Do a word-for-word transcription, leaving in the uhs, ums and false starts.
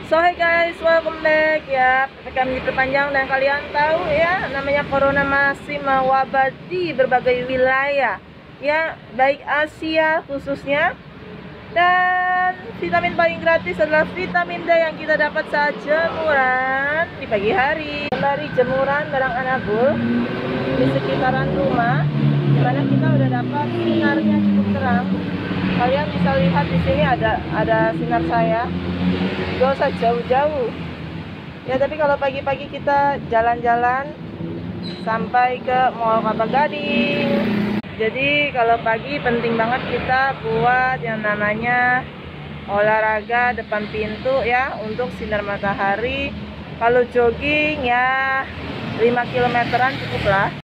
So hey guys, welcome back ya. P P K M diperpanjang dan kalian tahu ya, namanya corona masih mewabah di berbagai wilayah ya, baik Asia khususnya. Dan vitamin paling gratis adalah vitamin D yang kita dapat saat jemuran di pagi hari. Sembari jemuran bareng Anabul di sekitaran rumah, dimana kita udah dapat sinarnya cukup terang. Kalian bisa lihat di sini ada ada sinar saya. Gak usah jauh-jauh ya, tapi kalau pagi-pagi kita jalan-jalan sampai ke Mall Kelapa Gading. Jadi kalau pagi penting banget kita buat yang namanya olahraga depan pintu ya, untuk sinar matahari. Kalau jogging ya lima kilometeran cukup lah.